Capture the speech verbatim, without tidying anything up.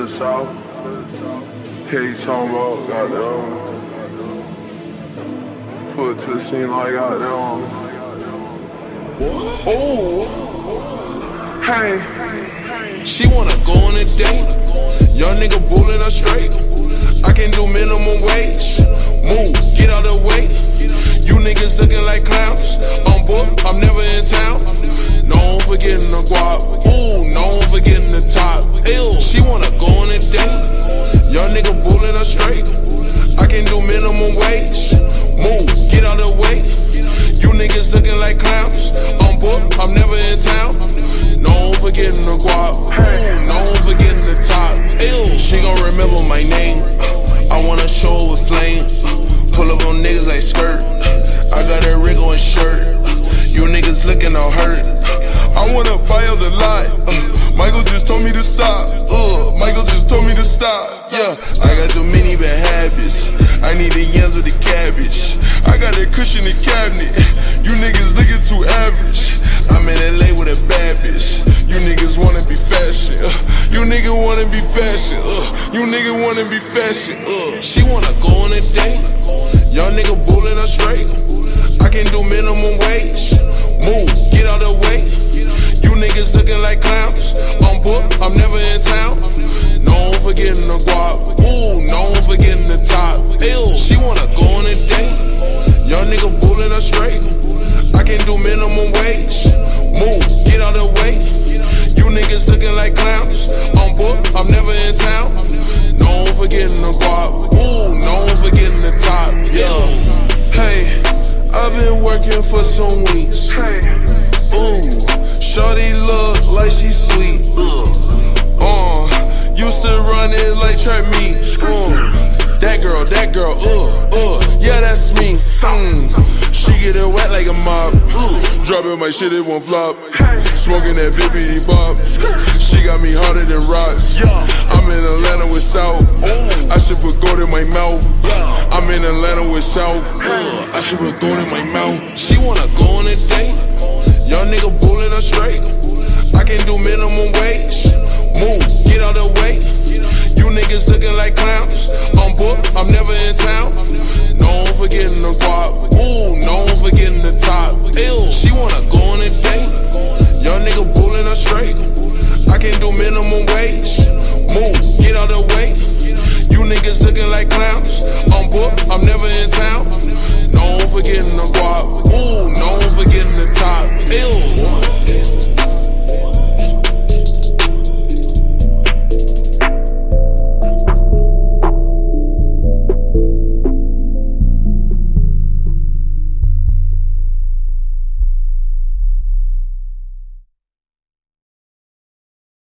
the Souf. Hey, you talking about goddamn. Put it to the scene like goddamn. Oh, hey. She wanna go on a date. Young nigga bulling her straight. I can do minimum wage. Move, get out the way. You niggas looking like clowns. On board, I'm never in town. Known for getting the guap. Ooh, known for getting the top. Ew, she wanna go on a date. Young nigga bulling her straight. I can do minimum wage. Move, get out the way. You niggas looking like clowns. On board, I'm never in town. Known for getting the guap. Ooh, known for getting the top. Ew, she gon' remember my name. I wanna show her with flame. Pull up on niggas like skirt. I got a rig on shirt. You niggas looking all hurt. I wanna buy out the lot. Uh, Michael just told me to stop. Uh, Michael just told me to stop. Yeah, I got too many bad habits. I need the yams with the cabbage. I got that cushion in the cabinet. You niggas looking too average. I'm in L A with a bad bitch. You niggas wanna be fashion. Uh, you nigga wanna be fashion. Uh, you nigga wanna be fashion. Uh. She wanna go on a date. Young nigga bulling her straight. I can do minimum wage. Move, get out the way. You niggas looking like clowns. On board, I'm never in town. Known for getting the guap. Ooh, known for getting the top. Ew, she wanna go on a date. Young nigga bulling her straight. I can do minimum wage. Move, get out the way. You niggas looking like clowns. On board, I'm never in town. Known for getting the guap. Ooh, known for getting the top. Yeah. Hey, I've been working for some weeks. Ooh, shorty look like she sweet. Uh, used to run it like trap meet. Uh, that girl, that girl, uh, uh, yeah, that's me. Mm. She get it wet like a mop. Dropping my shit, it won't flop. Smoking that bippity bop. She got me harder than rocks. I'm in Atlanta with Souf. I should put gold in my mouth. I'm in Atlanta with Souf. Uh, I should put gold in my mouth. She wanna go on a date. Young nigga bulling her straight. I can do minimum wage. Move, get out the way. You niggas looking like clowns. On board, I'm never in town. Known for getting the guap. Ooh, known for getting the top. Ew, she wanna go on a date. Young nigga bulling her straight. I can do minimum wage. Move, get out the way. You niggas looking like clowns. On board, I'm never in town. Known for getting the guap.